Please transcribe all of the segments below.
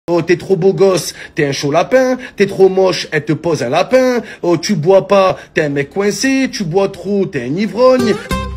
Oh, t'es trop beau gosse, t'es un chaud lapin. T'es trop moche, elle te pose un lapin. Oh, tu bois pas, t'es un mec coincé. Tu bois trop, t'es un ivrogne.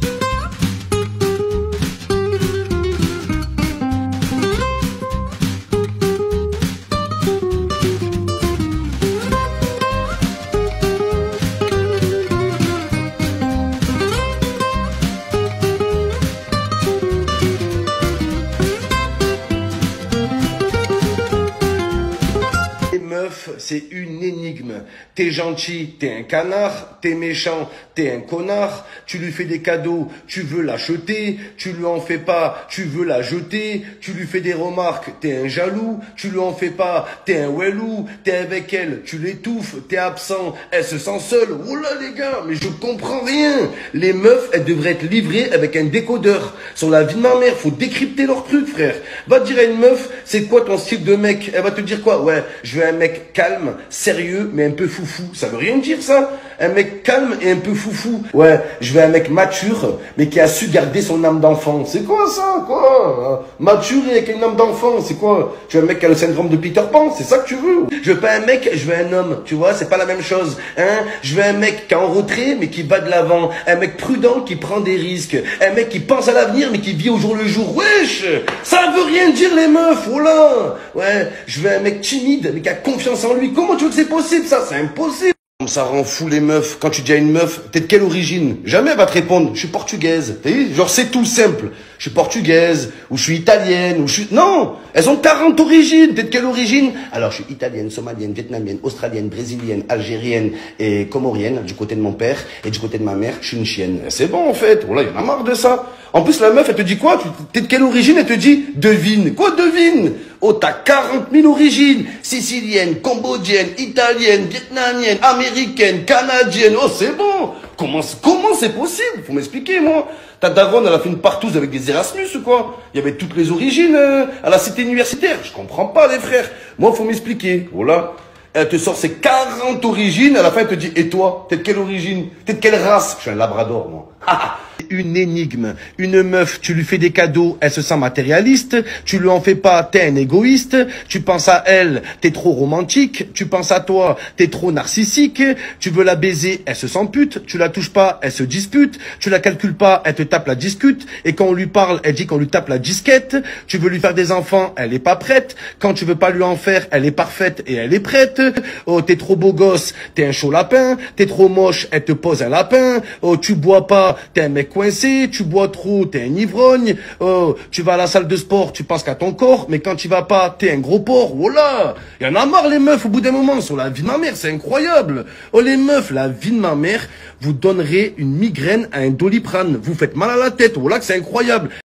Meuf, c'est une énigme. T'es gentil, t'es un canard. T'es méchant, t'es un connard. Tu lui fais des cadeaux, tu veux l'acheter. Tu lui en fais pas, tu veux la jeter. Tu lui fais des remarques, t'es un jaloux. Tu lui en fais pas, t'es un wellou. T'es avec elle, tu l'étouffes. T'es absent, elle se sent seule. Oh là les gars, mais je comprends rien. Les meufs, elles devraient être livrées avec un décodeur. Sur la vie de ma mère, faut décrypter leurs trucs, frère. Va dire à une meuf, c'est quoi ton style de mec? Elle va te dire quoi? Ouais, je veux un mec calme, sérieux, mais un peu foufou. Ça veut rien dire, ça? Un mec calme et un peu foufou. Ouais, je veux un mec mature, mais qui a su garder son âme d'enfant. C'est quoi ça, quoi? Mature et avec une âme d'enfant, c'est quoi? Tu veux un mec qui a le syndrome de Peter Pan? C'est ça que tu veux? Je veux pas un mec, je veux un homme. Tu vois, c'est pas la même chose. Hein? Je veux un mec qui est en retrait, mais qui va de l'avant. Un mec prudent qui prend des risques. Un mec qui pense à l'avenir, mais qui vit au jour le jour. Wesh! Ça veut rien dire, les meufs, oh là! Ouais, je veux un mec timide, mais qui a confiance en lui. Comment tu veux que c'est possible, ça? C'est impossible! Ça rend fou les meufs. Quand tu dis à une meuf, t'es de quelle origine? Jamais elle va te répondre, je suis portugaise. T'as vu? Genre c'est tout simple. Je suis portugaise, ou je suis italienne, ou je suis... Non! Elles ont 40 origines. T'es de quelle origine? Alors je suis italienne, somalienne, vietnamienne, australienne, brésilienne, algérienne et comorienne, du côté de mon père, et du côté de ma mère, je suis une chienne. C'est bon en fait. Oh là, il y en a marre de ça. En plus la meuf, elle te dit quoi? T'es de quelle origine? Elle te dit, devine. Quoi devine? Oh, t'as 40 000 origines. Sicilienne, cambodgienne, italienne, vietnamienne, américaine, canadienne. Oh, c'est bon. Comment c'est possible? Faut m'expliquer, moi. Ta daronne, elle a fait une partouze avec des Erasmus ou quoi? Il y avait toutes les origines à la cité universitaire. Je comprends pas, les frères. Moi, faut m'expliquer. Voilà. Elle te sort ses 40 origines. À la fin, elle te dit, et toi? T'es de quelle origine? T'es de quelle race? Je suis un labrador, moi. Une énigme. Une meuf, tu lui fais des cadeaux, elle se sent matérialiste. Tu lui en fais pas, t'es un égoïste. Tu penses à elle, t'es trop romantique. Tu penses à toi, t'es trop narcissique. Tu veux la baiser, elle se sent pute. Tu la touches pas, elle se dispute. Tu la calcules pas, elle te tape la discute. Et quand on lui parle, elle dit qu'on lui tape la disquette. Tu veux lui faire des enfants, elle est pas prête. Quand tu veux pas lui en faire, elle est parfaite et elle est prête. Oh, t'es trop beau gosse, t'es un chaud lapin. T'es trop moche, elle te pose un lapin. Oh, tu bois pas, t'es un mec coincé, tu bois trop, t'es un ivrogne. Oh, tu vas à la salle de sport, tu penses qu'à ton corps, mais quand tu vas pas, t'es un gros porc. Oh là, y en a marre les meufs au bout d'un moment sur la vie de ma mère, c'est incroyable. Oh les meufs, la vie de ma mère, vous donnerez une migraine à un Doliprane. Vous faites mal à la tête. Oh là que c'est incroyable.